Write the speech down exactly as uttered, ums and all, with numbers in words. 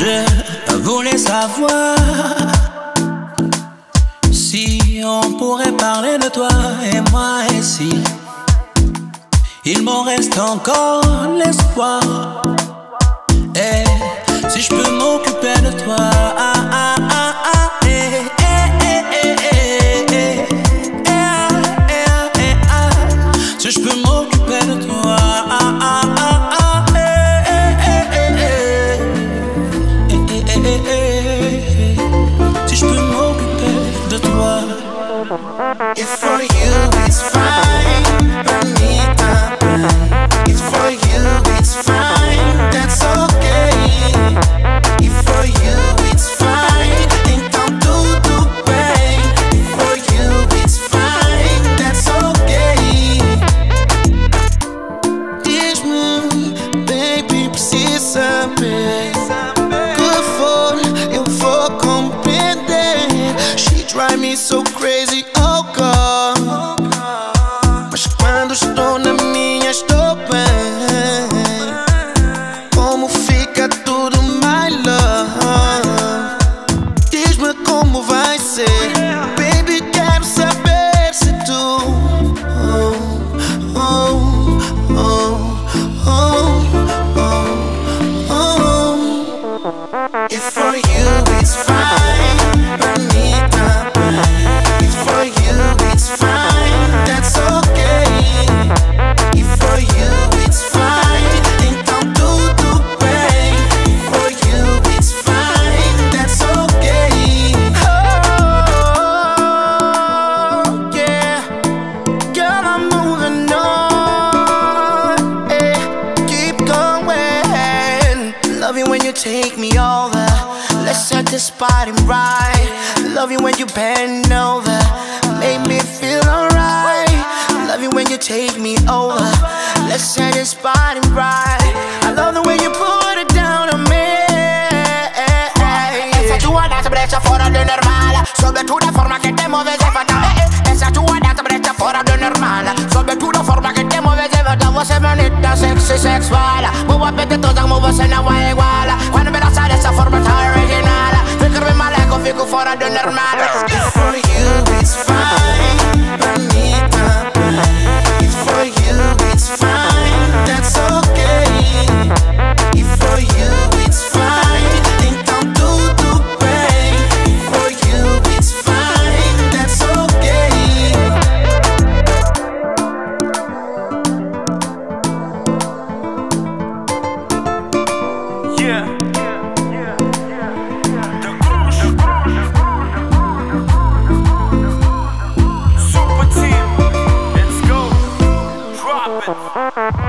Je voulais savoir si on pourrait parler de toi et moi, et si il m'en reste encore l'espoir. Et si je peux m'occuper de toi, ah, ah, ah, ah, eh, eh, eh, eh, eh, eh, eh, eh, eh, ah. Si je peux m'occuper de toi, ah, ah, ah, ah, eh, eh, eh, eh, eh, eh, eh, eh. Si je peux m'occuper de toi. If for you it's fine, Bonita. If for you it's fine, that's okay. If for you it's fine, então tudo bem. If for you it's fine, that's okay. Diz-me, baby, preciso saber. Por favor, eu vou compreender. She drive me so crazy, oh God. Mas quando estou na minha, estou bem. Como fica tudo, my love? Diz-me como vai ser. Baby, quero saber se tu oh, oh, oh, oh, oh, oh. If for you it's fine, Bonita. If for you it's fine, that's okay. If for you it's fine, então tudo bem. If for you it's fine, that's okay. Oh, yeah. Girl, I'm moving on. Eh, keep going. Love you when you take me over. Let's set this party right. Love you when you bend over. Make me feel alright. Love you when you take me over. Let's set this party right. I love the way you put it down on me. Essa tua dança brecha fora do normal. Sobretudo a forma que te moves é fatal. Essa tua dança brecha fora do normal. Sobretudo a forma que te moves é fatal. Você é bonita, sexy, sexual. Boa apetitosa como você não é igual. Quando me dança dessa forma tá original. Fico bem maleco, fico fora do normal. If for you it's fine, Bonita. If for you it's fine, that's okay. If for you it's fine, então tudo bem. If for you it's fine, that's okay. Yeah. The Cruz. Super team. Let's go. Drop it.